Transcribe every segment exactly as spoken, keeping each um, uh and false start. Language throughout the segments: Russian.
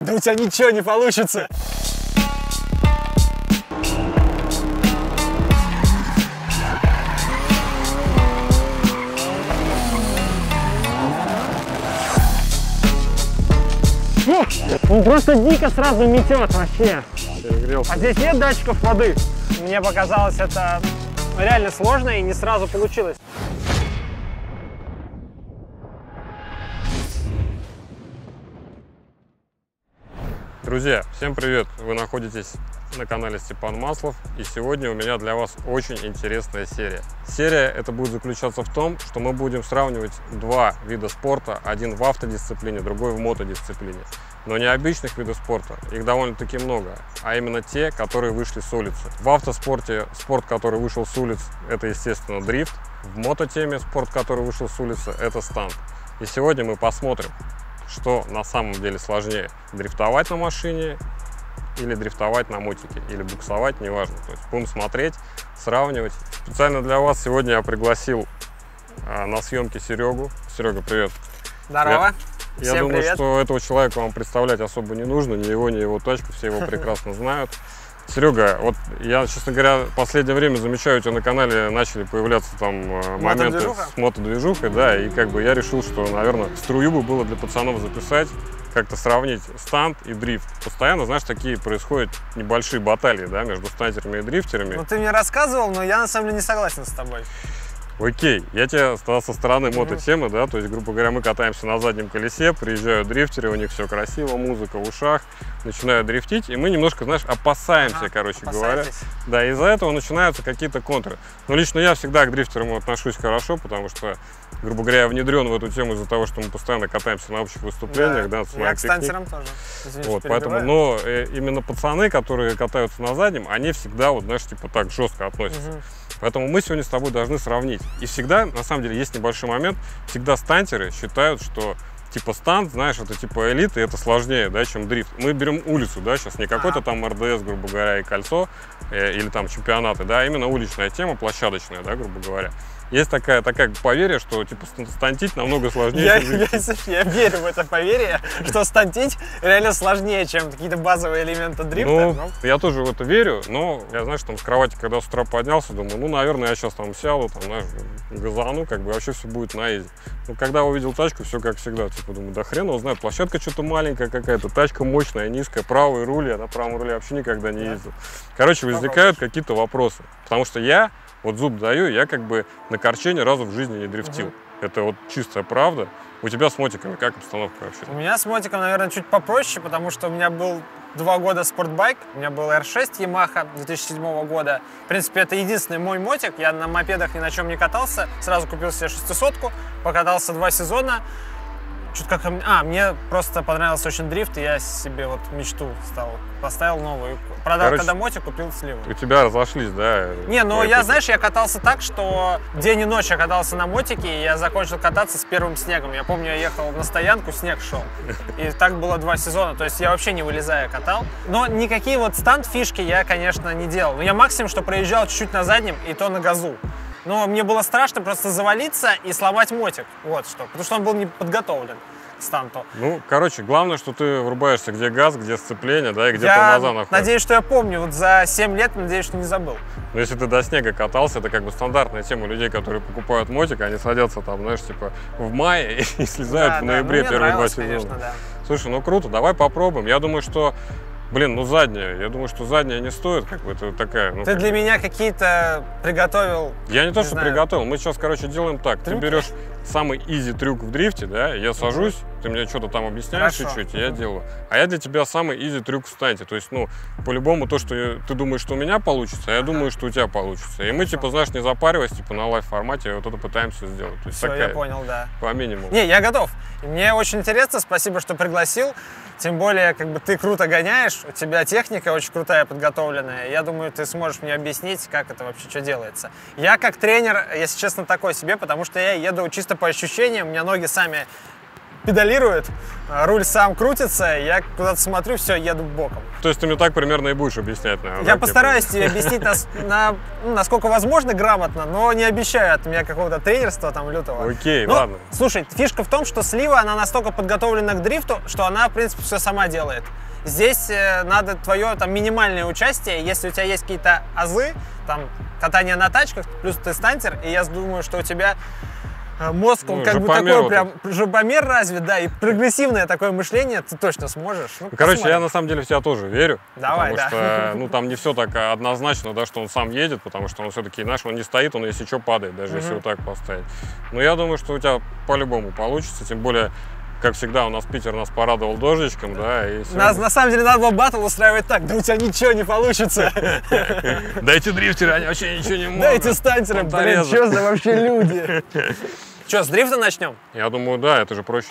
Да у тебя ничего не получится. Он просто дико сразу метет вообще. А здесь нет датчиков воды. Мне показалось, это реально сложно и не сразу получилось. Друзья, всем привет! Вы находитесь на канале Степан Маслов, и сегодня у меня для вас очень интересная серия. Серия эта будет заключаться в том, что мы будем сравнивать два вида спорта, один в автодисциплине, другой в мотодисциплине. Но не обычных видов спорта, их довольно-таки много, а именно те, которые вышли с улицы. В автоспорте спорт, который вышел с улиц, это, естественно, дрифт. В мототеме спорт, который вышел с улицы, это станд. И сегодня мы посмотрим, что на самом деле сложнее: дрифтовать на машине или дрифтовать на мотике, или буксовать, неважно. То есть будем смотреть, сравнивать. Специально для вас сегодня я пригласил а, на съемки Серегу. Серега, привет. Здорово. Я, я думаю, привет. Что этого человека вам представлять особо не нужно, ни его, ни его тачку, все его прекрасно знают. Серега, вот я, честно говоря, в последнее время замечаю, у тебя на канале начали появляться там моменты с мотодвижухой, да, и как бы я решил, что, наверное, струю бы было для пацанов записать, как-то сравнить станд и дрифт. Постоянно, знаешь, такие происходят небольшие баталии, да, между стантерами и дрифтерами. Ну, ты мне рассказывал, но я, на самом деле, не согласен с тобой. Окей, я тебе со стороны мототемы, да, то есть, грубо говоря, мы катаемся на заднем колесе, приезжают дрифтеры, у них все красиво, музыка в ушах, начинают дрифтить, и мы немножко, знаешь, опасаемся, ага, короче говоря. Да, из-за этого начинаются какие-то контры. Но лично я всегда к дрифтерам отношусь хорошо, потому что, грубо говоря, я внедрен в эту тему из-за того, что мы постоянно катаемся на общих выступлениях, да, да я к стантерам тоже. Извините, вот, поэтому, но э, именно пацаны, которые катаются на заднем, они всегда, вот, знаешь, типа так жестко относятся. Угу. Поэтому мы сегодня с тобой должны сравнить. И всегда, на самом деле, есть небольшой момент, всегда стантеры считают, что типа станд, знаешь, это типа элита, и это сложнее, да, чем дрифт. Мы берем улицу, да, сейчас не какой-то там эр дэ эс, грубо говоря, и кольцо, э, или там чемпионаты, да, а именно уличная тема, площадочная, да, грубо говоря. Есть такая, такая поверье, что типа стантить намного сложнее. Я, я, я верю в это поверье, что стантить реально сложнее, чем какие-то базовые элементы дрифта. Ну, но... я тоже в это верю, но я, знаешь, там с кровати, когда с утра поднялся, думаю, ну, наверное, я сейчас там сяду, там, знаешь, газану, как бы вообще все будет на изи. Ну, когда увидел тачку, все как всегда, типа, думаю, да хрен его знает, площадка что-то маленькая какая-то, тачка мощная, низкая, правый руль, я на правом руле вообще никогда не ездил. Короче, возникают какие-то вопросы, потому что я, вот зуб даю, я как бы на корче ни разу в жизни не дрифтил. Угу. Это вот чистая правда. У тебя с мотиками как обстановка вообще? У меня с мотиком, наверное, чуть попроще, потому что у меня был два года спортбайк. У меня был эр шесть Yamaha две тысячи седьмого года. В принципе, это единственный мой мотик. Я на мопедах ни на чем не катался. Сразу купил себе шестисотку, покатался два сезона. Чуть как... А, мне просто понравился очень дрифт, и я себе вот мечту стал. Поставил новую. Продал Короче, когда мотик, купил сливу. У тебя разошлись, да? Не, ну я, пути. знаешь, я катался так, что день и ночь я катался на мотике, и я закончил кататься с первым снегом. Я помню, я ехал на стоянку, снег шел. И так было два сезона. То есть я вообще не вылезая катал. Но никакие вот станд-фишки я, конечно, не делал. Но я максимум, что проезжал чуть-чуть на заднем, и то на газу. Но мне было страшно просто завалиться и сломать мотик. Вот что. Потому что он был не подготовлен к станту. Ну, короче, главное, что ты врубаешься, где газ, где сцепление, да, и где я тормоза находятся. Надеюсь, что я помню. Вот за семь лет, надеюсь, что не забыл. Но если ты до снега катался, это как бы стандартная тема людей, которые покупают мотик, они садятся там, знаешь, типа в мае и слезают да, в ноябре да. ну, первые два сезона. Конечно, да. Слушай, ну круто, давай попробуем. Я думаю, что Блин, ну задняя. Я думаю, что задняя не стоит, как бы это такая. Ну, ты как... для меня какие-то приготовил. Я не, не то, что знаю. приготовил. Мы сейчас, короче, делаем так. Трюки? Ты берешь самый изи трюк в дрифте, да, я сажусь, uh-huh. ты мне что-то там объясняешь чуть-чуть, и я делаю. А я для тебя самый изи трюк в станте. То есть, ну, по-любому то, что ты думаешь, что у меня получится, а я uh-huh. думаю, что у тебя получится. И мы, типа, знаешь, не запариваясь, типа, на лайв-формате вот это пытаемся сделать. То есть, Все, такая, я понял, да. По минимуму. Не, я готов. Мне очень интересно, спасибо, что пригласил. Тем более, как бы ты круто гоняешь, у тебя техника очень крутая, подготовленная. Я думаю, ты сможешь мне объяснить, как это вообще, что делается. Я как тренер, если честно, такой себе, потому что я еду чисто по ощущениям, у меня ноги сами педалирует, руль сам крутится, я куда-то смотрю, все, еду боком. То есть ты мне так примерно и будешь объяснять, наверное? Я да, постараюсь тебе объяснить, нас, на, ну, насколько возможно, грамотно, но не обещаю от меня какого-то тренерства там лютого. Окей, ну, ладно. Слушай, фишка в том, что слива, она настолько подготовлена к дрифту, что она, в принципе, все сама делает. Здесь э, надо твое там минимальное участие, если у тебя есть какие-то азы, там, катание на тачках, плюс ты стантер, и я думаю, что у тебя мозг, он ну, как бы такой вот прям жопомер развит, да, и прогрессивное такое мышление ты точно сможешь. Ну, короче, посмотрим. Я на самом деле в тебя тоже верю. Давай, потому да. что, ну, там не все так однозначно, да, что он сам едет, потому что он все-таки, знаешь, он не стоит, он если что падает, даже mm-hmm. если вот так поставить. Но я думаю, что у тебя по-любому получится, тем более, как всегда, у нас Питер нас порадовал дождичком, да, и сегодня... Нас, на самом деле, надо было баттл устраивать так, да у тебя ничего не получится. Дайте дрифтеры, они вообще ничего не могут. Дайте стантеры, блин, что за вообще люди? Че, с дрифта начнем? Я думаю, да, это же проще.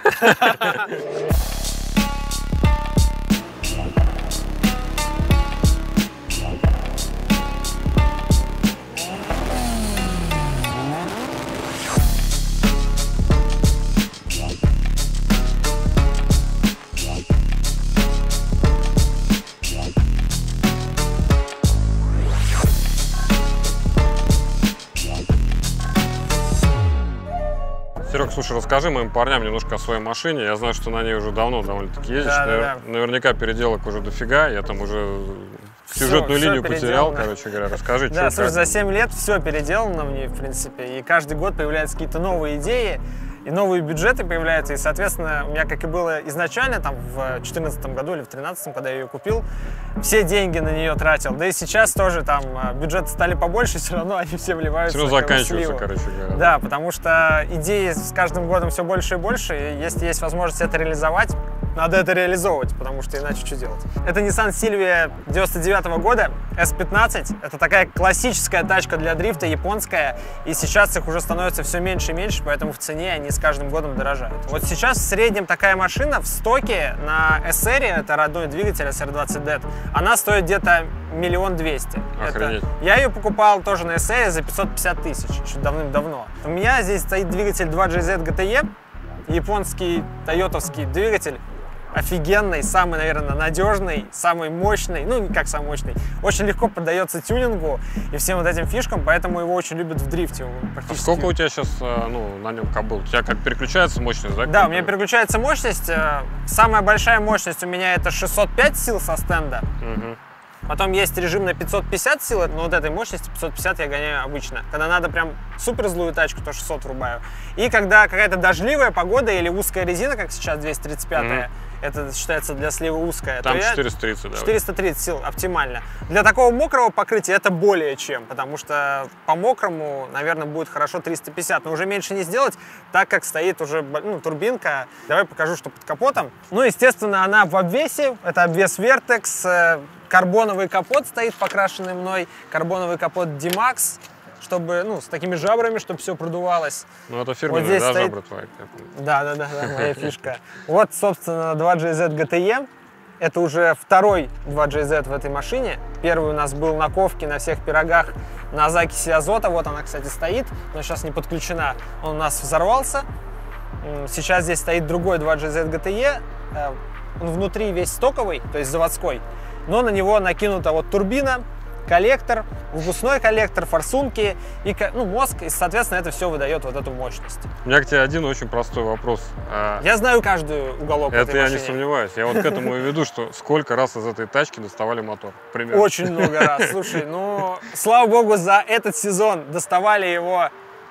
Серег, слушай, расскажи моим парням немножко о своей машине. Я знаю, что на ней уже давно довольно-таки ездишь. Да, Навер... да, да. Наверняка переделок уже дофига. Я там уже сюжетную все, линию все потерял, короче говоря. Расскажи, да, что, слушай, как... за семь лет все переделано мне, в принципе. И каждый год появляются какие-то новые идеи. И новые бюджеты появляются, и, соответственно, у меня, как и было изначально, там, в две тысячи четырнадцатом году или в две тысячи тринадцатом, когда я ее купил, все деньги на нее тратил. Да и сейчас тоже там бюджеты стали побольше, все равно они все вливаются. Все заканчиваются, короче говоря. Да, потому что идеи с каждым годом все больше и больше, и если есть возможность это реализовать, надо это реализовывать, потому что иначе что делать? Это Nissan Silvia девяносто девятого года, эс пятнадцать. Это такая классическая тачка для дрифта, японская. И сейчас их уже становится все меньше и меньше, поэтому в цене они с каждым годом дорожают. Вот сейчас в среднем такая машина в стоке на эс эр, это родной двигатель эс эр двадцать дэт, она стоит где-то миллион двести. Охренеть. Я ее покупал тоже на эс эр за пятьсот пятьдесят тысяч, еще давным-давно. У меня здесь стоит двигатель два джей зет джи ти и, японский тойотовский двигатель. Офигенный, самый, наверное, надежный, самый мощный, ну, как самый мощный, очень легко поддается тюнингу и всем вот этим фишкам, поэтому его очень любят в дрифте. А сколько у тебя сейчас, ну, на нем кобыл? У тебя как переключается мощность, да? Да, у меня переключается мощность. Самая большая мощность у меня это шестьсот пять сил со стенда. Угу. Потом есть режим на пятьсот пятьдесят сил, но вот этой мощности пятьсот пятьдесят я гоняю обычно. Когда надо прям супер злую тачку, то шестьсот врубаю. И когда какая-то дождливая погода или узкая резина, как сейчас двести тридцать пятая, mm-hmm. это считается для сливы узкая. Там четыреста тридцать, да. четыреста тридцать сил оптимально. Для такого мокрого покрытия это более чем, потому что по мокрому, наверное, будет хорошо триста пятьдесят, но уже меньше не сделать, так как стоит уже, ну, турбинка. Давай покажу, что под капотом. Ну, естественно, она в обвесе, это обвес Vertex. Карбоновый капот стоит, покрашенный мной, карбоновый капот Ди-Макс, чтобы, ну, с такими жабрами, чтобы все продувалось. Ну, это фирменные, вот здесь да, стоит... жабры твои? Да, да, да, да, моя фишка. Вот, собственно, два джей зет джи ти и. Это уже второй два джей зет в этой машине. Первый у нас был на ковке, на всех пирогах, на закиси азота. Вот она, кстати, стоит, но сейчас не подключена. Он у нас взорвался. Сейчас здесь стоит другой два джей зет джи ти и. Он внутри весь стоковый, то есть заводской. Но на него накинута вот турбина, коллектор, выпускной коллектор, форсунки, и, ну, мозг, и, соответственно, это все выдает вот эту мощность. У меня к тебе один очень простой вопрос. Я знаю каждый уголок это этой я машине. Не сомневаюсь. Я вот к этому и веду, что сколько раз из этой тачки доставали мотор? Примерно. Очень много раз. Слушай, ну, слава богу, за этот сезон доставали его,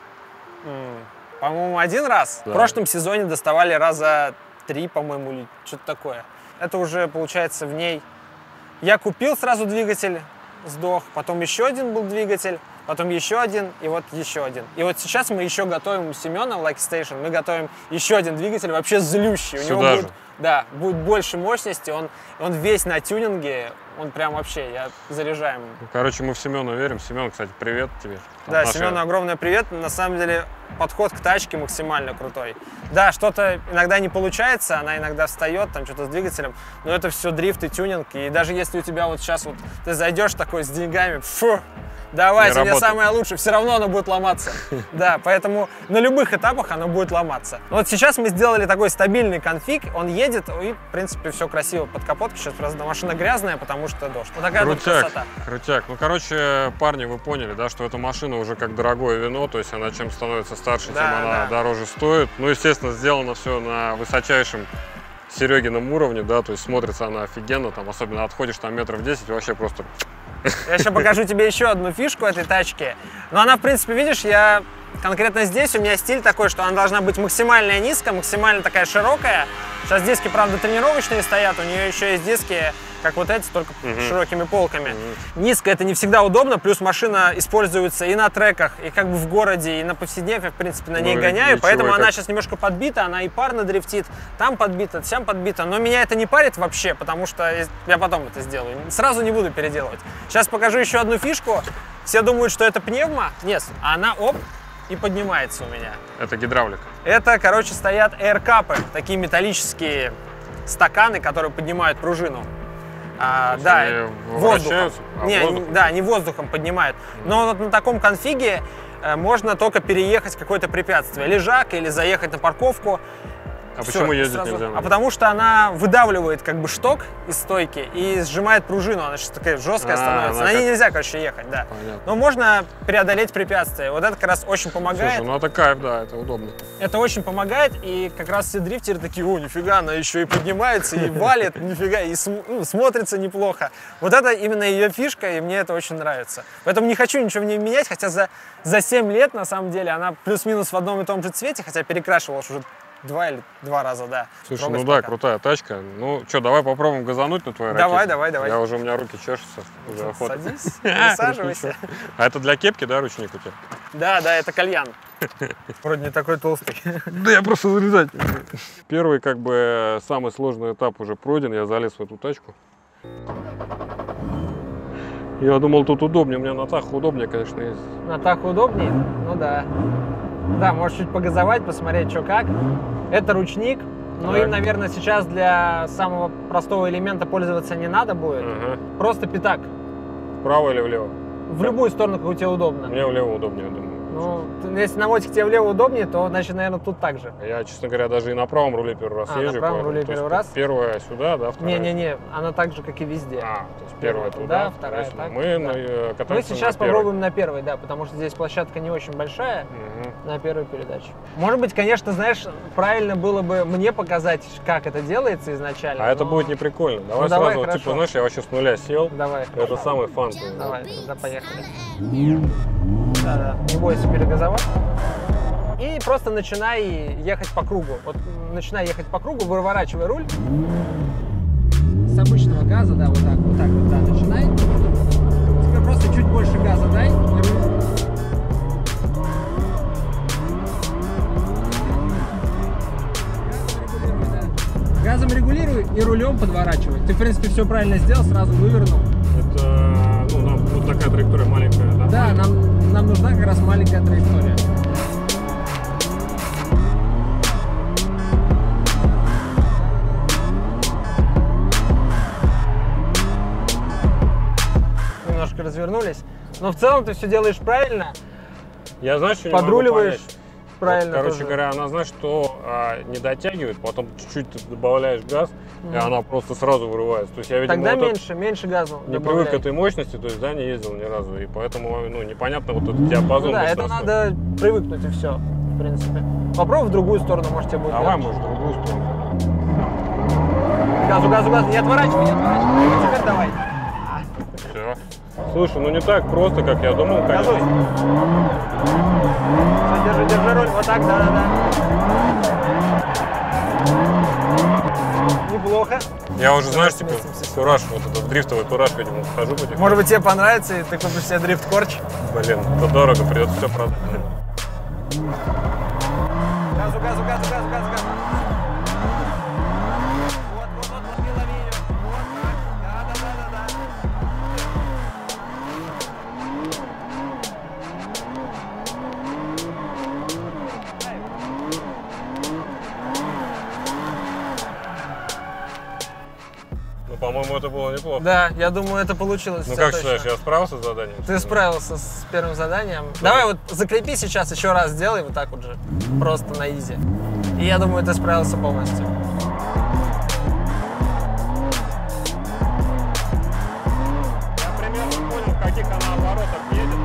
по-моему, один раз. Да. В прошлом сезоне доставали раза три, по-моему, или что-то такое. Это уже, получается, в ней... Я купил сразу двигатель, сдох, потом еще один был двигатель, потом еще один, и вот еще один. И вот сейчас мы еще готовим у Семена в Lucky Station, мы готовим еще один двигатель, вообще злющий. Сюда у него же. Будет, да, будет больше мощности, он, он весь на тюнинге, он прям вообще, я заряжаем. Короче, мы в Семена верим. Семен, кстати, привет тебе. Да, Наши... Семену огромный привет. На самом деле подход к тачке максимально крутой. Да, что-то иногда не получается, она иногда встает, там что-то с двигателем, но это все дрифт и тюнинг. И даже если у тебя вот сейчас вот ты зайдешь такой с деньгами, фу, Давайте, не мне самое лучшее, все равно оно будет ломаться. Да, поэтому на любых этапах оно будет ломаться. Вот сейчас мы сделали такой стабильный конфиг, он едет, и, в принципе, все красиво под капоткой. Сейчас просто машина грязная, потому что дождь. Вот такая вот красота. Крутяк. Ну, короче, парни, вы поняли, да, что эта машина уже как дорогое вино, то есть она чем становится старше, Да, тем она да. дороже стоит. Ну, естественно, сделано все на высочайшем Серегином уровне, да, то есть смотрится она офигенно, там, особенно отходишь там метров десять, вообще просто... Я сейчас покажу тебе еще одну фишку этой тачки. Но она, в принципе, видишь, я конкретно здесь у меня стиль такой, что она должна быть максимально низкая, максимально такая широкая. Сейчас диски, правда, тренировочные стоят, у нее еще есть диски, как вот эти, только Мгм. с широкими полками. Мгм. Низкая — это не всегда удобно, плюс машина используется и на треках, и как бы в городе, и на повседневке, в принципе, на ней Ну, гоняю, ничего, поэтому и она как- сейчас немножко подбита, она и парно дрифтит, там подбита, сям подбита, но меня это не парит вообще, потому что я потом это сделаю, сразу не буду переделывать. Сейчас покажу еще одну фишку, все думают, что это пневма, нет, а она, оп, и поднимается у меня. Это гидравлика. Это, короче, стоят эйркапы, такие металлические стаканы, которые поднимают пружину. А, да, они воздухом. вращаются? А, Не, воздухом? да, они воздухом поднимают. Но вот на таком конфиге э, можно только переехать какое-то препятствие. Лежак или заехать на парковку. А Всё, почему ездить сразу. нельзя? А потому что она выдавливает как бы шток из стойки и сжимает пружину. Она сейчас такая жесткая А, становится. она На ней как- нельзя, короче, ехать, да. Понятно. Но можно преодолеть препятствия. Вот это как раз очень помогает. Слушай, ну это кайф, да, это удобно. Это очень помогает, и как раз все дрифтеры такие: о, нифига, она еще и поднимается, и валит, нифига, и см- ну, смотрится неплохо. Вот это именно ее фишка, и мне это очень нравится. Поэтому не хочу ничего в ней менять, хотя за, за семь лет, на самом деле, она плюс-минус в одном и том же цвете, хотя перекрашивалась уже два или два раза, да. Слушай, Трогать ну да, пока. крутая тачка. Ну что, давай попробуем газануть на твоей Давай, ракете? давай, давай. Я уже, у меня руки чешутся. Уже охота. Садись, присаживайся. А это для кепки, да, ручник у тебя? Да, да, это кальян. Вроде не такой толстый. Да я просто залезать. Первый, как бы, самый сложный этап уже пройден. Я залез в эту тачку. Я думал, тут удобнее. У меня на Тахо удобнее, конечно, есть. На Тахо удобнее? Ну да. Да, можешь чуть погазовать, посмотреть, что как. Это ручник. Ну, Так. им, наверное, сейчас для самого простого элемента пользоваться не надо будет. Ага. Просто пятак. Вправо или влево? В любую сторону, как тебе удобно. Мне влево удобнее, я думаю. Ну, ты- если на мотике тебе влево удобнее, то, значит, наверное, тут так же. Я, честно говоря, даже и на правом руле первый раз А, на езжу. правом поэтому, руле то есть, первый раз? Первая сюда, да, вторая? Не-не-не, она так же, как и везде. А, то есть первая туда, вторая сюда. так. Мы да. на- э, Мы катаемся сейчас на первой. попробуем на первой, да, потому что здесь площадка не очень большая. Мгм. На первой передаче. Может быть, конечно, знаешь, правильно было бы мне показать, как это делается изначально. А это но- будет не прикольно. Давай Ну, давай, сразу, вот, типа, хорошо. знаешь, я вообще с нуля сел. Давай. Это самый фан. то есть, Давай, да, поехали. Да-да, не бойся перегазовать. И просто начинай ехать по кругу. Вот м, начинай ехать по кругу, выворачивай руль. С обычного газа, да, вот так, вот так вот, да, начинай. Теперь просто чуть больше газа дай. И руль. Газом регулируй и рулем подворачивай. Ты, в принципе, все правильно сделал, сразу вывернул. Это, ну, нам вот такая траектория маленькая, да? Да, нам, нам нужна как раз маленькая траектория. Немножко развернулись. Но в целом ты все делаешь правильно, Я, знаешь, что не могу подруливаешь понять? правильно. Вот, короче тоже. говоря, она, знаешь, что а, не дотягивает, потом чуть-чуть ты добавляешь газ, и Мгм. она просто сразу вырывается. То есть я, видимо, Тогда вот это- меньше, меньше газа не добавляй. привык к этой мощности, то есть, да, не ездил ни разу, и поэтому, ну, непонятно вот этот диапазон. Ну да, это мощностей. надо привыкнуть и все, в принципе. Попробуй в другую сторону, может тебе будет Давай, легче. может, в другую сторону. Газу, газу, газу, не отворачивай, не отворачивай. Теперь давай. Все. Слушай, ну не так просто, как я думал, Газуй. конечно. Всё, держи, держи руль, вот так, да-да-да. Неплохо. Я уже, знаешь, Давай типа, сместимся. тураж, вот этот дрифтовый тураж, видимо, вхожу потихоньку. Может быть, тебе понравится, и ты купишь себе дрифт-корч. Блин, это дорого, придется все продать. Газу, газу, газу, газу, газу, газу. Вот, вот, вот, лови, лови её. Вот так. Да-да-да-да-да. Ну, по-моему, это было неплохо. Да, я думаю, это получилось. Ну, как точно. считаешь, я справился с заданием? Ты справился с первым заданием. Да. Давай вот закрепи сейчас, еще раз сделай вот так вот же. Просто на изи. И я думаю, ты справился полностью. Я примерно понял, в каких она оборотах едет.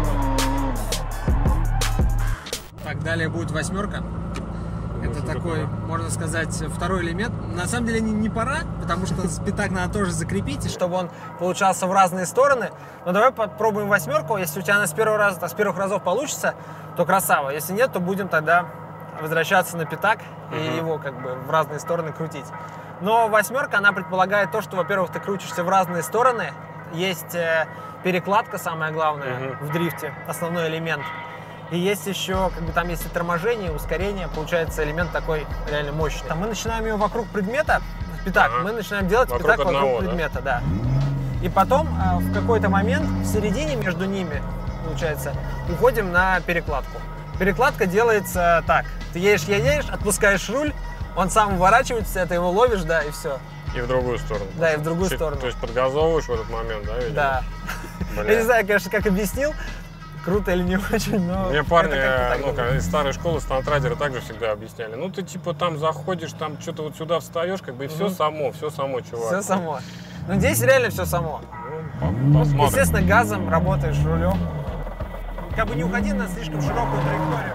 Так, далее будет восьмерка. Это такой, можно сказать, второй элемент. На самом деле не, не пора, потому что пятак надо тоже закрепить, чтобы он получался в разные стороны. Но давай попробуем восьмерку. Если у тебя она с первого раза, с первых разов получится, то красава. Если нет, то будем тогда возвращаться на пятак и uh-huh. его как бы в разные стороны крутить. Но восьмерка, она предполагает то, что, во-первых, ты крутишься в разные стороны. Есть перекладка, самое главное, uh-huh. в дрифте, основной элемент. И есть еще, как бы там есть и торможение, и ускорение, получается элемент такой реально мощный. Мы начинаем ее вокруг предмета, пятак, ага. мы начинаем делать вокруг пятак одного, вокруг предмета, да. да. И потом в какой-то момент в середине между ними, получается, уходим на перекладку. Перекладка делается так: ты едешь, едешь, отпускаешь руль, он сам уворачивается, ты его ловишь, да, и все. И в другую сторону. Да, и в другую Чуть, сторону. То есть подгазовываешь в этот момент, да, видимо? Да. Бля. Я не знаю, конечно, как объяснил. Круто или не очень, но... Мне парни ну, из старой школы, стантрайдеры также всегда объясняли. Ну, ты типа там заходишь, там что-то вот сюда встаешь, как бы и все mm-hmm. само, все само, чувак. Все само. Ну, здесь реально все само. Ну, посмотрим. Естественно, газом работаешь, рулем. Как бы не уходи на слишком широкую траекторию.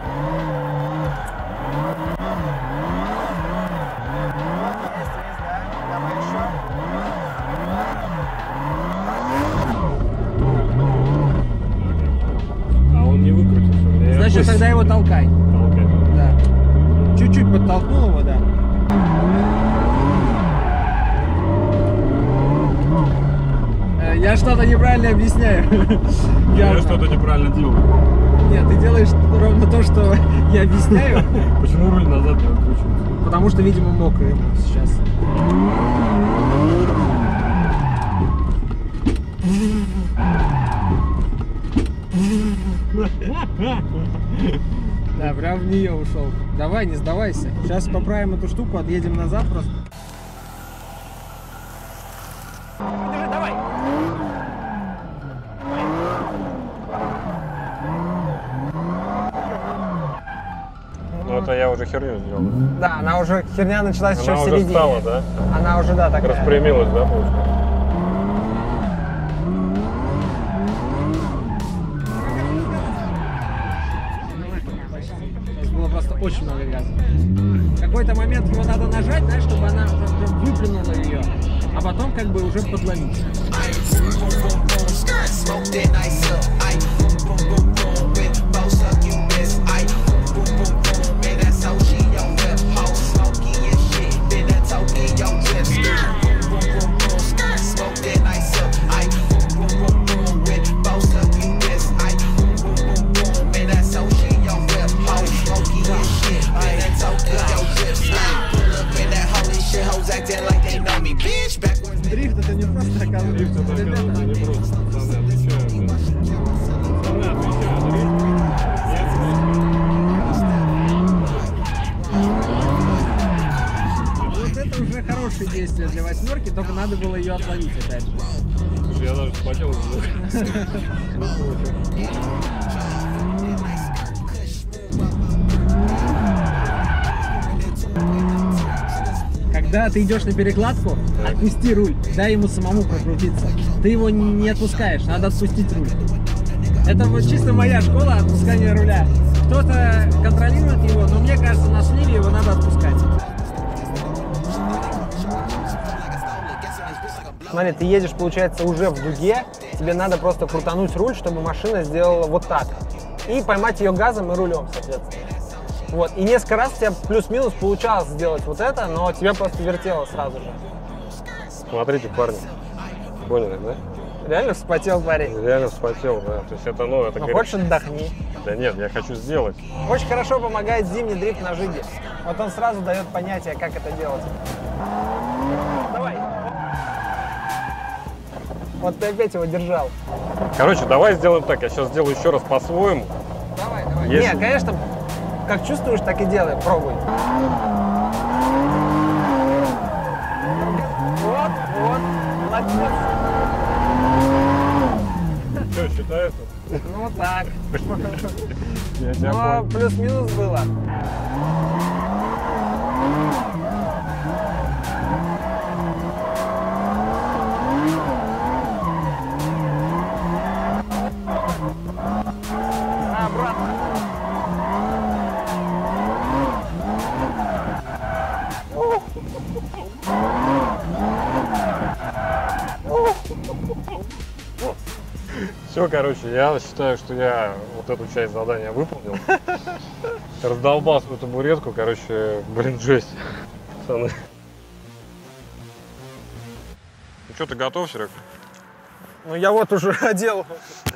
Значит, тогда его толкай. Толкай. Да. Чуть-чуть подтолкнул его, да. Я что-то неправильно объясняю. Я что-то неправильно делаю. Нет, ты делаешь ровно то, что я объясняю. Почему руль назад не выкручивается? Потому что, видимо, мокрый сейчас. Да, прям в нее ушел. Давай, не сдавайся. Сейчас поправим эту штуку, отъедем назад просто. Держи, давай. Ну это я уже херню сделал. Да, она уже, херня началась она еще в середине. Она уже стала, да? Она уже, да, такая. Распрямилась, да, получается? Просто очень много газа. В какой-то момент его надо нажать, знаешь, чтобы она выплюнула ее, а потом как бы уже подловить. Дрифт это не просто, оказывается. Дрифт это, оказывается, не просто. Пацаны отвечают, да. Пацаны отвечают, дрифт. Вот это уже хорошее действие для восьмерки, только надо было ее отловить опять же. Слушай, я даже вспотел немного. Когда ты идешь на перекладку, отпусти руль, дай ему самому прокрутиться. Ты его не отпускаешь, надо отпустить руль. Это вот чисто моя школа отпускания руля. Кто-то контролирует его, но мне кажется, на сливе его надо отпускать. Смотри, ты едешь, получается, уже в дуге, тебе надо просто крутануть руль, чтобы машина сделала вот так. И поймать ее газом и рулем, соответственно. Вот. И несколько раз у тебя плюс-минус получалось сделать вот это, но тебя просто вертело сразу же. Смотрите, парни, поняли, да? Реально вспотел парень? Реально вспотел, да. То есть это, ну, это... Ну, хочешь, отдохни. Да нет, я хочу сделать. Очень хорошо помогает зимний дрифт на жиге. Вот он сразу дает понятие, как это делать. Давай. Вот ты опять его держал. Короче, давай сделаем так. Я сейчас сделаю еще раз по-своему. Давай, давай. Если... Не, конечно, как чувствуешь, так и делай. Пробуй. Вот, вот. Что, считается? Ну так. Я тебя Но понял. плюс-минус было. Обратно. Все, короче, я считаю, что я вот эту часть задания выполнил. Раздолбал свою табуретку, короче, блин, жесть. Пацаны. Ну что, ты готов, Серег? Ну я вот уже одел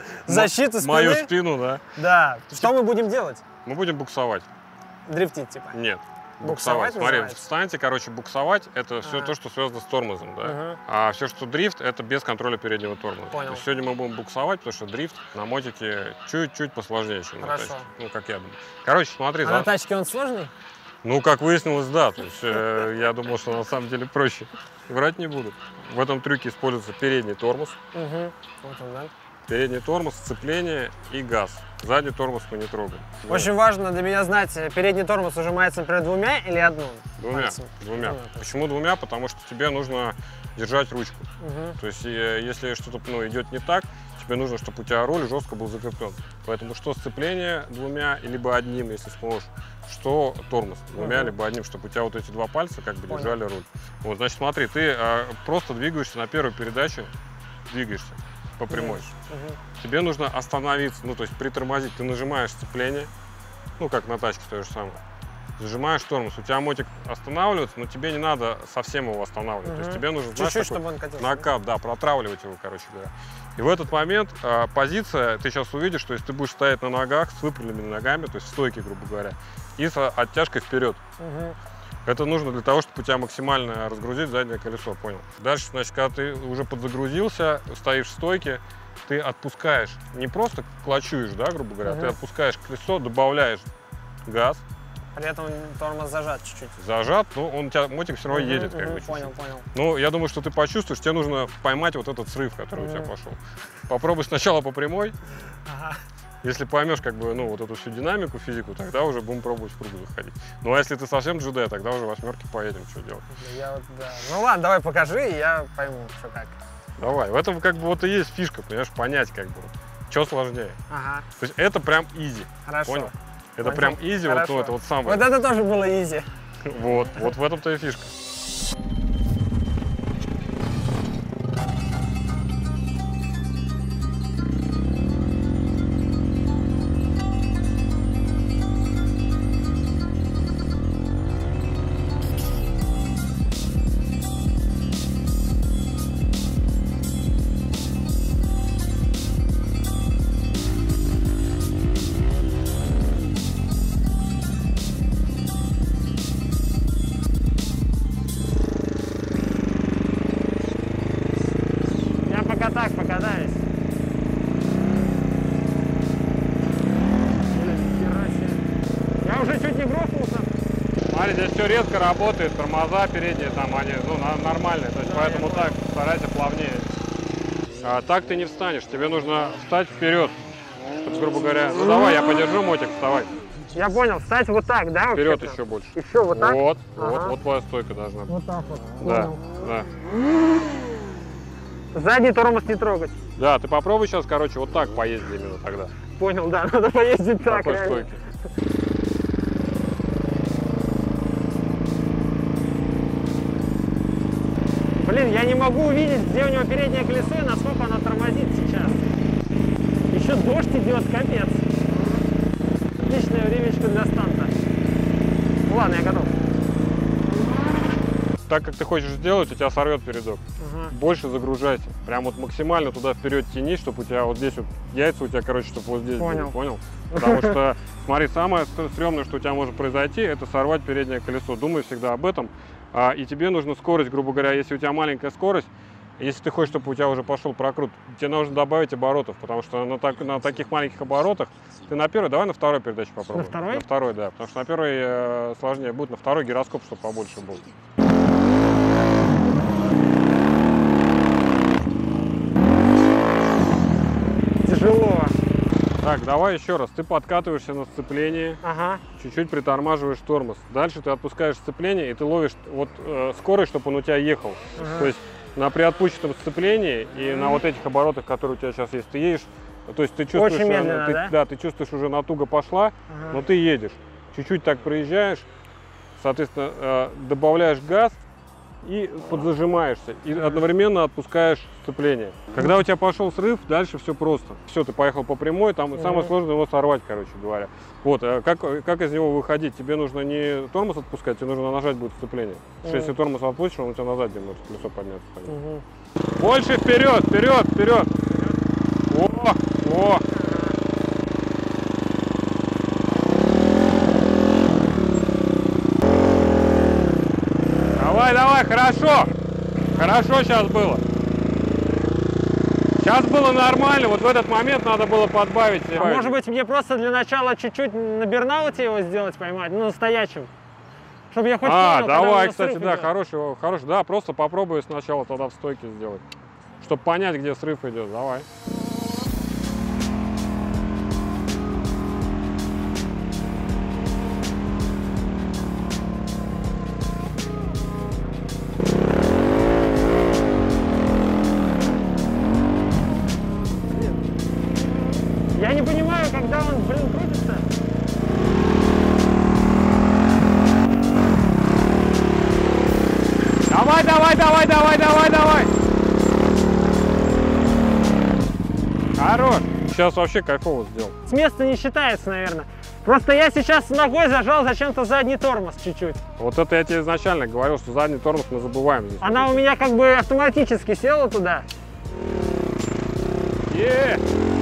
защиту спины. Мою спину, да? Да. Что мы будем делать? Мы будем буксовать. Дрифтить, типа. Нет. Буксовать Буксовать. Смотри, называется? встаньте, короче, буксовать это все Ага. то, что связано с тормозом, да. Ага. А все, что дрифт, это без контроля переднего тормоза. Понял. То есть сегодня мы будем буксовать, потому что дрифт на мотике чуть-чуть посложнее, чем на Хорошо. тачке. Ну, как я думаю. Короче, смотри, А за- на тачке он сложный? ну, как выяснилось, да. То есть э, я думал, что на самом деле проще. Врать не буду. В этом трюке используется передний тормоз. Угу. Вот он, да? Передний тормоз, сцепление и газ. Задний тормоз мы не трогаем. Очень важно для меня знать, передний тормоз ужимается, например, двумя или одним? Двумя. пальцем? Двумя. Двумя, то есть. Почему двумя? Потому что тебе нужно держать ручку. Мгм. То есть, э, если что-то ну, идет не так, тебе нужно, чтобы у тебя руль жестко был закреплен. Поэтому что сцепление двумя, либо одним, если сможешь, что тормоз двумя, Мгм. либо одним, чтобы у тебя вот эти два пальца как бы Понял. держали руль. Вот, значит, смотри, ты э, просто двигаешься на первой передаче, двигаешься по прямой. Мгм. Тебе нужно остановиться, ну, то есть притормозить. Ты нажимаешь сцепление, ну, как на тачке то же самое. Зажимаешь тормоз, у тебя мотик останавливается, но тебе не надо совсем его останавливать. То есть Мгм. тебе нужно, знаешь, Чуть-чуть, такой чтобы он катился. накат, да, протравливать его, короче говоря. И в этот момент э, позиция, ты сейчас увидишь, что если ты будешь стоять на ногах с выпрямленными ногами, то есть в стойке, грубо говоря, и с оттяжкой вперед. Мгм. Это нужно для того, чтобы у тебя максимально разгрузить заднее колесо, понял? Дальше, значит, когда ты уже подзагрузился, стоишь в стойке, ты отпускаешь, не просто клочуешь, да, грубо говоря, Мгм. ты отпускаешь колесо, добавляешь газ, При этом тормоз зажат чуть-чуть. зажат, но он у тебя, мотик все равно Мгм, едет, как мгм, бы, чуть-чуть. Понял, понял. Ну, я думаю, что ты почувствуешь, тебе нужно поймать вот этот срыв, который у тебя Мгм. пошел. Попробуй сначала по прямой. Ага. Если поймешь, как бы, ну, вот эту всю динамику, физику, тогда уже будем пробовать в круг заходить. Ну, а если ты совсем джедай, тогда уже восьмерки поедем, что делать. Я вот, да. Ну ладно, давай покажи, и я пойму, что как. Давай, в этом как бы вот и есть фишка, понимаешь, понять, как бы, что сложнее. Ага, То есть это прям изи, хорошо. понял? Это Понял. прям изи, вот, Хорошо. ну, это вот самое. Вот это тоже было изи. Вот, вот в этом-то и фишка. Я пока так покатаюсь. Блин, хера себе. Я уже чуть не грохнулся. Смотри, здесь все резко работает, тормоза передние там, они, ну, на- нормальные, то есть Да, поэтому я так, старайся плавнее. А так ты не встанешь, тебе нужно встать вперед, чтобы, грубо говоря, ну давай, я подержу мотик, вставай, Я понял, встать вот так, да? вперед вообще-то? еще больше. Еще вот так? Вот, Ага. вот, вот твоя стойка должна быть. Вот так вот. Да, Понял. да. Задний тормоз не трогать. Да, ты попробуй сейчас, короче, вот так поездить именно тогда. Понял, да, надо поездить В так. такой реально. стойке. Блин, я не могу увидеть, где у него переднее колесо и насколько оно тормозит сейчас. Еще дождь идет, капец. Отличное времечко для станта. Ладно, я готов. Так как ты хочешь сделать, у тебя сорвет передок. Ага. Больше загружайся. Прям вот максимально туда вперед тянись, чтобы у тебя вот здесь вот яйца у тебя, короче, чтобы вот здесь Понял. были, понял? Потому что, смотри, самое стрёмное, что у тебя может произойти, это сорвать переднее колесо. Думай всегда об этом. А, и тебе нужна скорость, грубо говоря, если у тебя маленькая скорость, если ты хочешь, чтобы у тебя уже пошел прокрут, тебе нужно добавить оборотов, потому что на, так, на таких маленьких оборотах ты на первой, давай на второй передаче попробуем. На второй? На второй, да, потому что на первой э, сложнее будет, на второй гироскоп, чтобы побольше был. Так, давай еще раз. Ты подкатываешься на сцеплении, Ага. чуть-чуть притормаживаешь тормоз. Дальше ты отпускаешь сцепление и ты ловишь вот э, скорость, чтобы он у тебя ехал. Ага. То есть на приотпущенном сцеплении и на вот этих оборотах, которые у тебя сейчас есть, ты едешь, то есть ты чувствуешь, Очень медленно, ты, да? да, ты чувствуешь, уже натуга пошла, Ага. но ты едешь. Чуть-чуть так проезжаешь, соответственно, э, добавляешь газ и подзажимаешься, и одновременно отпускаешь сцепление. Когда у тебя пошел срыв, дальше все просто. Все, ты поехал по прямой, там Мгм. самое сложное его сорвать, короче говоря. Вот, а как, как из него выходить? Тебе нужно не тормоз отпускать, тебе нужно нажать будет сцепление. Потому что если тормоз отпустишь, он у тебя назад не может колесо подняться. Мгм. Больше вперед, вперед, вперед! О, о! Давай, давай, хорошо! Хорошо сейчас было. Сейчас было нормально, вот в этот момент надо было подбавить. А может быть, мне просто для начала чуть-чуть на бернауте его сделать, поймать, ну, настоящим? Чтобы я хоть А, понял, когда у давай, меня кстати, срыв да, идет. хороший, хороший. Да, просто попробуй сначала тогда в стойке сделать. Чтобы понять, где срыв идет. Давай. Я не понимаю, когда он, блин, крутится. Давай, давай, давай, давай, давай, давай. Хорош. Сейчас вообще кайфово сделал. С места не считается, наверное. Просто я сейчас ногой зажал зачем-то задний тормоз чуть-чуть. Вот это я тебе изначально говорил, что задний тормоз мы забываем здесь. Она у меня как бы автоматически села туда. Е!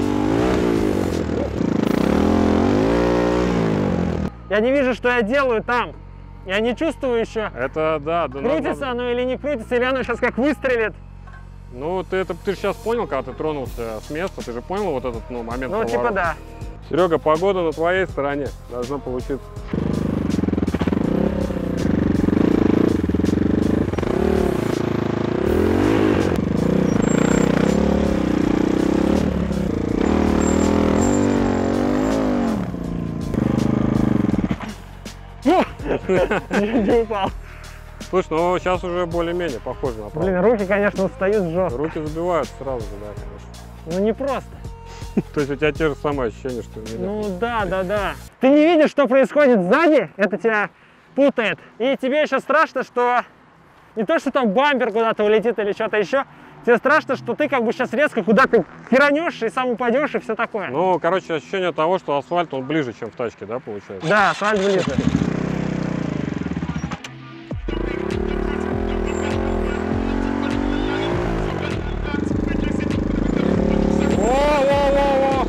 Я не вижу, что я делаю там. Я не чувствую еще, Это да, да. крутится надо- оно или не крутится, или оно сейчас как выстрелит. Ну, ты это ты же сейчас понял, когда ты тронулся с места, ты же понял вот этот ну, момент. Ну, типа поворота? да. Серега, погода на твоей стороне. Должно получиться. Не упал. Слушай, ну сейчас уже более-менее похоже на правду. Блин, руки, конечно, устают жестко. Руки забивают сразу же, да, конечно. Ну, не просто. То есть у тебя те же самые ощущения, что у меня. Ну, да, да, да. Ты не видишь, что происходит сзади, это тебя путает. И тебе еще страшно, что не то, что там бампер куда-то улетит или что-то еще, тебе страшно, что ты как бы сейчас резко куда-то херанешь и сам упадешь и все такое. Ну, короче, ощущение того, что асфальт, он ближе, чем в тачке, да, получается? Да, асфальт ближе. Во-во-во-во!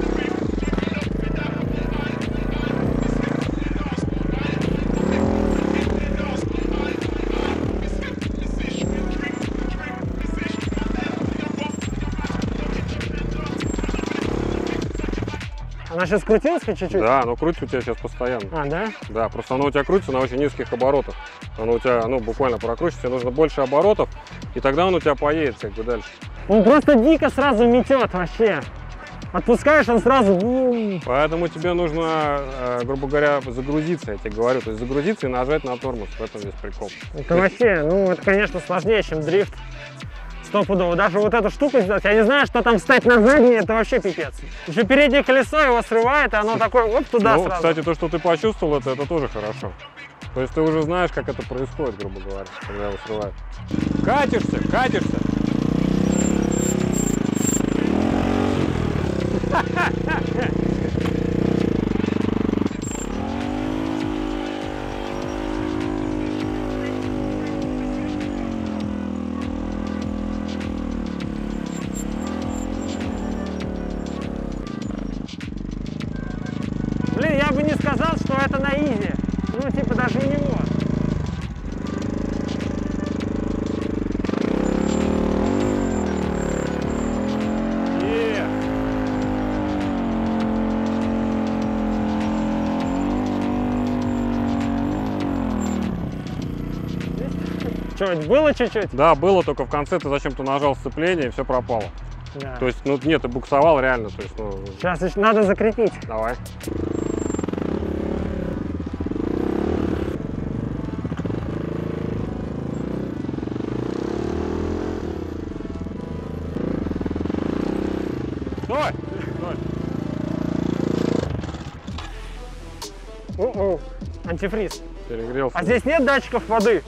Она сейчас крутилась хоть чуть-чуть? Да, но крутится у тебя сейчас постоянно. А, да? Да, просто оно у тебя крутится на очень низких оборотах. Оно у тебя, ну, буквально прокручивается, тебе нужно больше оборотов, и тогда он у тебя поедет как бы дальше. Он просто дико сразу метет вообще. Отпускаешь, он сразу... бум. Поэтому тебе нужно, э, грубо говоря, загрузиться, я тебе говорю. То есть загрузиться и нажать на тормоз. В этом весь прикол. Это вообще, ну, это, конечно, сложнее, чем дрифт. Стопудово. Даже вот эту штуку сделать, я не знаю, что там встать на заднее, это вообще пипец. Еще переднее колесо его срывает, и оно такое, оп, туда Ну, сразу. кстати, то, что ты почувствовал, это, это тоже хорошо. То есть ты уже знаешь, как это происходит, грубо говоря, когда его срывают. Катишься, катишься. Блин, я бы не сказал, что это на изи. Ну, типа, даже у него. Е! Что, было чуть-чуть? Да, было, только в конце ты зачем-то нажал сцепление, и все пропало. Да. То есть, ну нет, ты буксовал реально. То есть, ну... Сейчас еще надо закрепить. Давай. Стой! Стой! У-у, антифриз. Перегрелся. А здесь нет датчиков воды?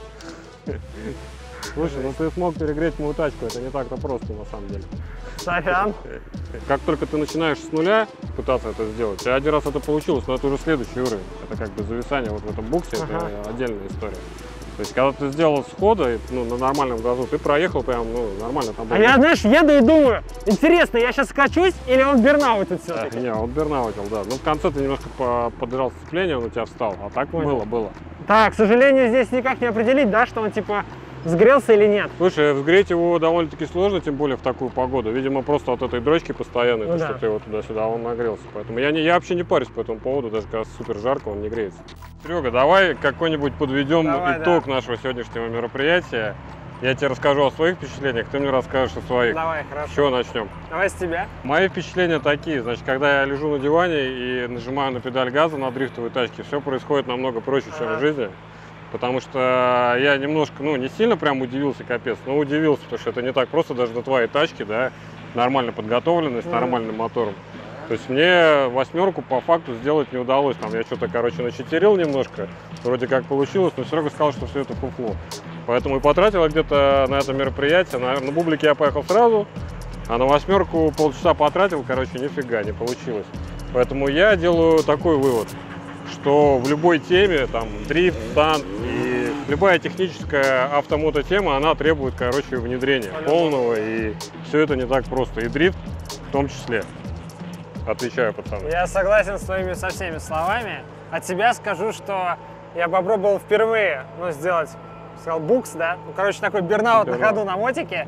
Слушай, ну ты смог перегреть мою тачку, это не так-то просто на самом деле. Сорян. Как только ты начинаешь с нуля пытаться это сделать, у один раз это получилось, но это уже следующий уровень. Это как бы зависание вот в этом буксе, ага. Это отдельная история. То есть, когда ты сделал схода, ну, на нормальном газу, ты проехал прям, ну, нормально там. А я, знаешь, еду и думаю, интересно, я сейчас скачусь или он бернаутит все-таки? А, не, он бернаутил, да. Ну, в конце ты немножко поддержал сцепление, он у тебя встал, а так Понял. было, было. Так, к сожалению, здесь никак не определить, да, что он, типа, сгрелся или нет. Слушай, взгреть его довольно-таки сложно, тем более в такую погоду. Видимо, просто от этой дрочки постоянной, ну, то, да. что ты его туда-сюда, он нагрелся. Поэтому я, не, я вообще не парюсь по этому поводу, даже когда супер жарко, он не греется. Серега, давай какой-нибудь подведем давай, итог да. нашего сегодняшнего мероприятия. Я тебе расскажу о своих впечатлениях, ты мне расскажешь о своих. Давай, хорошо. С чего начнем? Давай с тебя. Мои впечатления такие, значит, когда я лежу на диване и нажимаю на педаль газа на дрифтовой тачке, все происходит намного проще, чем ага. в жизни. Потому что я немножко, ну, не сильно прям удивился, капец, но удивился, потому что это не так просто даже на твоей тачке, да, нормально подготовленной, с mm. нормальным мотором. То есть мне восьмерку по факту сделать не удалось. Там я что-то, короче, начитерил немножко, вроде как получилось, но Серега сказал, что все это фуфло. Поэтому и потратил где-то на это мероприятие. На, на бублике я поехал сразу, а на восьмерку полчаса потратил, короче, нифига не получилось. Поэтому я делаю такой вывод, что в любой теме, там, дрифт, стант и любая техническая автомото-тема, она требует, короче, внедрения полного, и все это не так просто, и дрифт в том числе. Отвечаю, пацаны. Я согласен с твоими со всеми словами. От себя скажу, что я попробовал впервые, ну, сделать, сказал, букс, да, ну, короче, такой бернаут на ходу на мотике.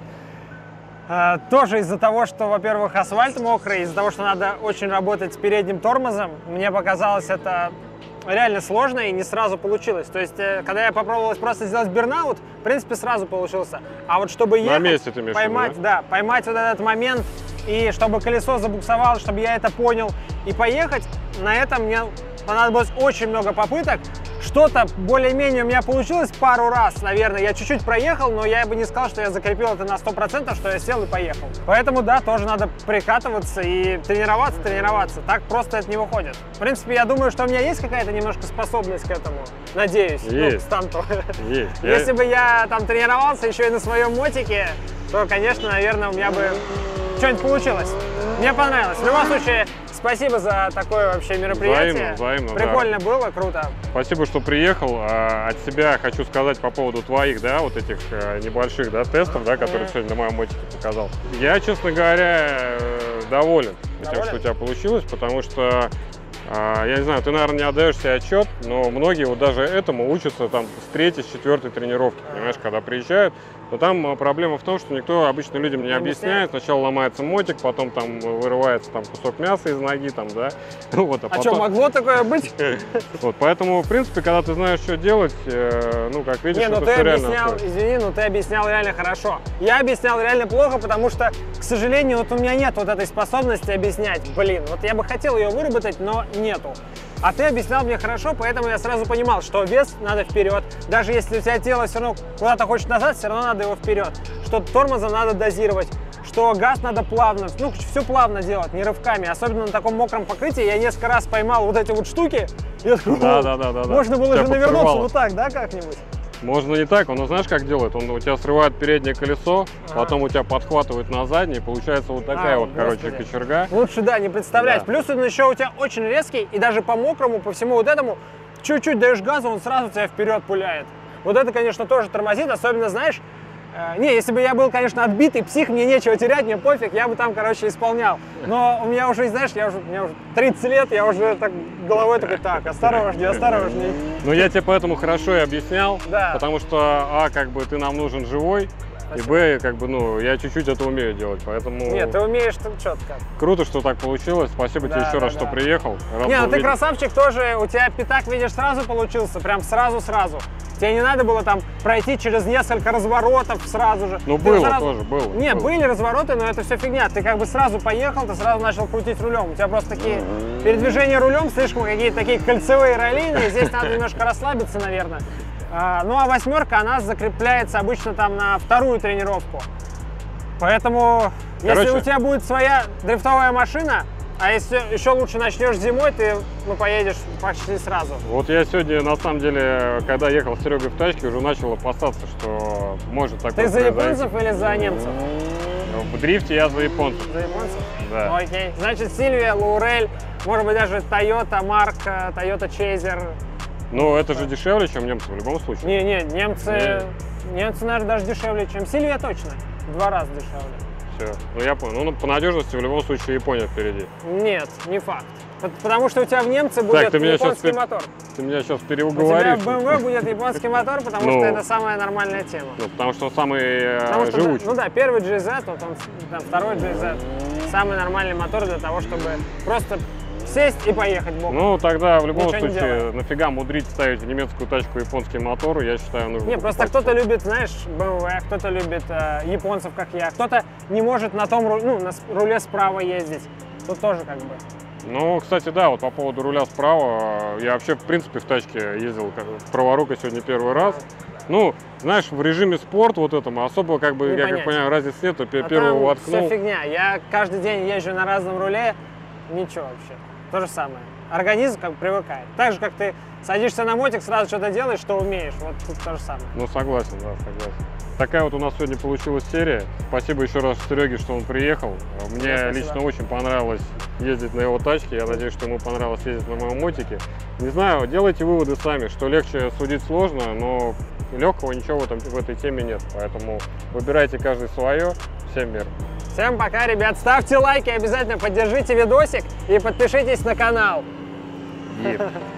Uh, тоже из-за того, что, во-первых, асфальт мокрый, из-за того, что надо очень работать с передним тормозом, мне показалось это реально сложно и не сразу получилось. То есть, когда я попробовал просто сделать бернаут, в принципе, сразу получился. А вот чтобы ехать, на месте ты поймать, виду, да? Да, поймать вот этот момент, и чтобы колесо забуксовало, чтобы я это понял, и поехать, на этом мне понадобилось очень много попыток. Что-то более-менее у меня получилось пару раз, наверное. Я чуть-чуть проехал, но я бы не сказал, что я закрепил это на сто процентов, что я сел и поехал. Поэтому, да, тоже надо прикатываться и тренироваться, тренироваться. Так просто это не выходит. В принципе, я думаю, что у меня есть какая-то немножко способность к этому. Надеюсь, есть. Ну, к станту. Есть. Если бы я там тренировался еще и на своем мотике, то, конечно, наверное, у меня бы что-нибудь получилось. Мне понравилось. В любом случае, спасибо за такое вообще мероприятие. Взаимно, взаимно, Прикольно да. было, круто. Спасибо, что приехал. От себя хочу сказать по поводу твоих, да, вот этих небольших, да, тестов, да, которые mm-hmm. сегодня на моем мотике показал. Я, честно говоря, доволен, доволен тем, что у тебя получилось, потому что я не знаю, ты, наверное, не отдаешь себе отчет, но многие вот даже этому учатся там с третьей, с четвертой тренировки, понимаешь, когда приезжают. Но там проблема в том, что никто обычно людям не объясняет. Сначала ломается мотик, потом там вырывается там кусок мяса из ноги, там, да. Вот, а а потом... что, могло такое быть? Вот, поэтому, в принципе, когда ты знаешь, что делать, ну, как видишь, не, ну это ты все объяснял, реально. Извини, но ты объяснял реально хорошо. Я объяснял реально плохо, потому что, к сожалению, вот у меня нет вот этой способности объяснять. Блин, вот я бы хотел ее выработать, но нету. А ты объяснял мне хорошо, поэтому я сразу понимал, что вес надо вперед. Даже если у тебя тело все равно куда-то хочет назад, все равно надо его вперед. Что тормоза надо дозировать, что газ надо плавно, ну, все плавно делать, не рывками. Особенно на таком мокром покрытии. Я несколько раз поймал вот эти вот штуки. Я такой, да, да, да, да, можно было же навернуться вот так, да, как-нибудь? Можно не так, он, знаешь, как делает? Он у тебя срывает переднее колесо, а. потом у тебя подхватывает на заднее, и получается вот такая а, вот, господи. короче, кочерга. Лучше, да, не представлять. Да. Плюс он еще у тебя очень резкий, и даже по мокрому, по всему вот этому, чуть-чуть даешь газу, он сразу тебя вперед пуляет. Вот это, конечно, тоже тормозит, особенно, знаешь, э, не, если бы я был, конечно, отбитый псих, мне нечего терять, мне пофиг, я бы там, короче, исполнял. Но у меня уже, знаешь, я уже, у меня уже тридцать лет, я уже так головой такой, так, осторожней, осторожней. Ну, я тебе поэтому хорошо и объяснял, да. потому что, а, как бы, ты нам нужен живой, спасибо. И, б, как бы, ну, я чуть-чуть это умею делать, поэтому... Нет, ты умеешь четко. Круто, что так получилось, спасибо да, тебе еще да, раз, да. что приехал. Рад Не, ну увидеть. Ты красавчик тоже, у тебя пятак, видишь, сразу получился, прям сразу-сразу. Тебе не надо было там пройти через несколько разворотов сразу же. Ну, Ты было сразу... тоже, было. Не, было. были развороты, но это все фигня. Ты как бы сразу поехал, ты сразу начал крутить рулем. У тебя просто такие передвижения рулем слишком какие-то такие кольцевые роллины. Здесь надо немножко расслабиться, наверное. А, ну, а восьмерка, она закрепляется обычно там на вторую тренировку. Поэтому, Короче... если у тебя будет своя дрифтовая машина, а если еще лучше начнешь зимой, ты ну, поедешь почти сразу. Вот я сегодня, на самом деле, когда ехал с Серегой в тачке, уже начал опасаться, что может такое Ты за произойти. японцев или за немцев? В дрифте я за японцев. За японцев? Да. Ну, окей. Значит, Сильвия, Лаурель, может быть, даже Toyota Mark, Toyota Chaser. Ну, это же дешевле, чем немцы в любом случае. Не-не, немцы, немцы, наверное, даже дешевле, чем Сильвия точно. В два раза дешевле. Все. Ну, я понял. Ну, по надежности в любом случае Япония впереди. Нет, не факт. Потому что у тебя в немце будет так, ты меня японский сейчас, мотор. Ты меня сейчас У переуговоришь. тебя в бэ эм вэ будет японский мотор, потому Ну. что это самая нормальная тема. Ну, потому что он самый Потому э, что, живучий. ну да, первый джей зет, вот он, там, второй джей зет, самый нормальный мотор для того, чтобы просто сесть и поехать боком. Ну, тогда в любом Ничего не случае, делая. нафига мудрить ставить в немецкую тачку японский мотор, я считаю, нужно. Не, просто покупать. кто-то любит, знаешь, бэ эм вэ, кто-то любит э, японцев, как я, кто-то не может на том ру- ну, на с- руле справа ездить. Тут тоже как бы. Ну, кстати, да, вот по поводу руля справа, я вообще, в принципе, в тачке ездил как, праворукой сегодня первый раз. Ну, знаешь, в режиме спорт вот этому особо, как бы, Не я понять. как понимаю, разницы нет, то А первый там воткнул. все фигня. Я каждый день езжу на разном руле, ничего вообще. То же самое. Организм как бы привыкает. Так же, как ты садишься на мотик, сразу что-то делаешь, что умеешь. Вот тут то же самое. Ну, согласен, да, согласен. Такая вот у нас сегодня получилась серия. Спасибо еще раз Сереге, что он приехал. Мне Спасибо. лично очень понравилось ездить на его тачке. Я надеюсь, что ему понравилось ездить на моем мотике. Не знаю, делайте выводы сами, что легче судить сложно, но легкого ничего в, этом, в этой теме нет. Поэтому выбирайте каждый свое. Всем мир. Всем пока, ребят. Ставьте лайки, обязательно поддержите видосик и подпишитесь на канал. И...